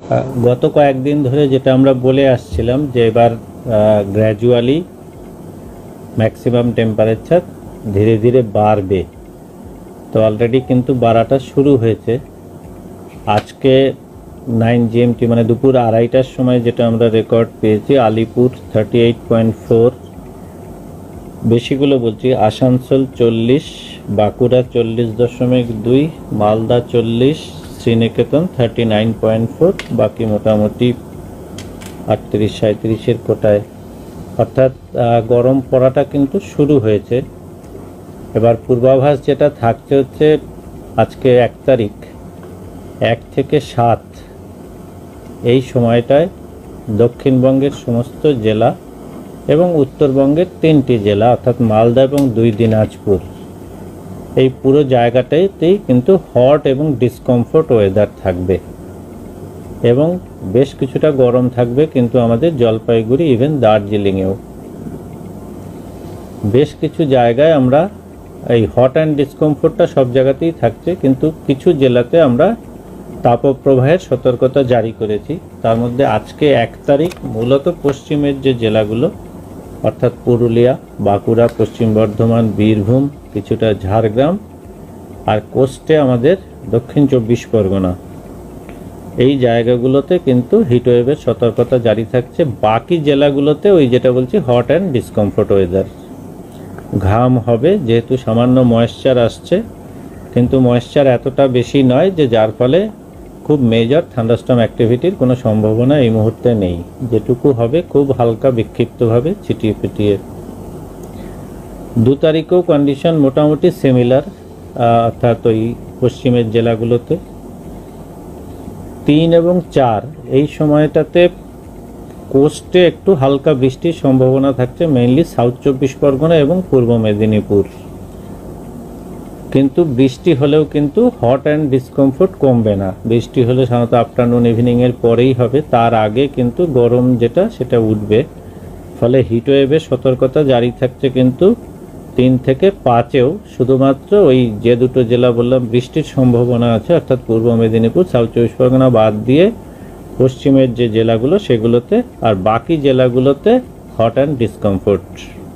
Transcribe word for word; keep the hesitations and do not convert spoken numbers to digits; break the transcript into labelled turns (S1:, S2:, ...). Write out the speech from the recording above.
S1: গত কয়েকদিন ধরে যেটা আমরা বলে আসছিলাম যে এবার গ্র্যাজুয়ালি ম্যাক্সিমাম টেম্পারেচার ধীরে ধীরে বাড়বে, তো অলরেডি কিন্তু বাড়াটা শুরু হয়েছে। আজকে নাইন জিএমটি মানে দুপুর আড়াইটার সময় যেটা আমরা রেকর্ড পেয়েছি, Alipore thirty eight point four, বেশিগুলো বলছি, আসানসোল চল্লিশ, বাঁকুড়া চল্লিশ দশমিক দুই, মালদা চল্লিশ, Sriniketan thirty nine point four, বাকি মোটামুটি আটত্রিশ সাঁত্রিশের কোটায়, অর্থাৎ গরম পড়াটা কিন্তু শুরু হয়েছে। এবার পূর্বাভাস যেটা থাকছে হচ্ছে আজকে এক তারিখ, এক থেকে সাত এই সময়টায় দক্ষিণবঙ্গের সমস্ত জেলা এবং উত্তরবঙ্গের তিনটি জেলা অর্থাৎ মালদা এবং দুই দিনাজপুর, এই পুরো জায়গাটাতেই কিন্তু হট এবং ডিসকমফোর্ট ওয়েদার থাকবে এবং বেশ কিছুটা গরম থাকবে। কিন্তু আমাদের জলপাইগুড়ি ইভেন দার্জিলিংয়েও বেশ কিছু জায়গায় আমরা এই হট অ্যান্ড ডিসকমফোর্টটা সব জায়গাতেই থাকছে, কিন্তু কিছু জেলাতে আমরা তাপপ্রবাহের সতর্কতা জারি করেছি। তার মধ্যে আজকে এক তারিখ মূলত পশ্চিমের যে জেলাগুলো অর্থাৎ পুরুলিয়া, বাঁকুড়া, পশ্চিম বর্ধমান, বীরভূম, কিছুটা ঝাড়গ্রাম আর কোস্টে আমাদের দক্ষিণ চব্বিশ পরগনা, এই জায়গাগুলোতে কিন্তু হিটওয়েভের সতর্কতা জারি থাকছে। বাকি জেলাগুলোতে ওই যেটা বলছি হট অ্যান্ড ডিসকমফোর্ট ওয়েদার, ঘাম হবে যেহেতু সামান্য ময়েশ্চার আসছে, কিন্তু ময়েশ্চার এতটা বেশি নয় যে যার ফলে খুব মেজর থান্ডারস্টর্ম অ্যাক্টিভিটির কোনো সম্ভাবনা এই মুহূর্তে নেই। যেটুকু হবে খুব হালকা বিক্ষিপ্তভাবে ছিটিয়ে ফিটিয়ে। দু তারিখেও কন্ডিশন মোটামুটি সিমিলার, অর্থাৎ ওই পশ্চিমের জেলাগুলোতে। তিন এবং চার এই সময়টাতে কোস্টে একটু হালকা বৃষ্টির সম্ভাবনা থাকছে, মেইনলি সাউথ চব্বিশ পরগনা এবং পূর্ব মেদিনীপুর। কিন্তু বৃষ্টি হলেও কিন্তু হট অ্যান্ড ডিসকমফোর্ট কমবে না। বৃষ্টি হলে সাধারণত আফটারনুন ইভিনিংয়ের পরেই হবে, তার আগে কিন্তু গরম যেটা সেটা উঠবে। ফলে হিটওয়েভের সতর্কতা জারি থাকছে কিন্তু তিন থেকে পাঁচেও, শুধুমাত্র ওই যে দুটো জেলা বললাম বৃষ্টির সম্ভাবনা আছে অর্থাৎ পূর্ব মেদিনীপুর, সাউথ চব্বিশ পরগনা বাদ দিয়ে পশ্চিমের যে জেলাগুলো সেগুলোতে, আর বাকি জেলাগুলোতে হট অ্যান্ড ডিসকমফোর্ট।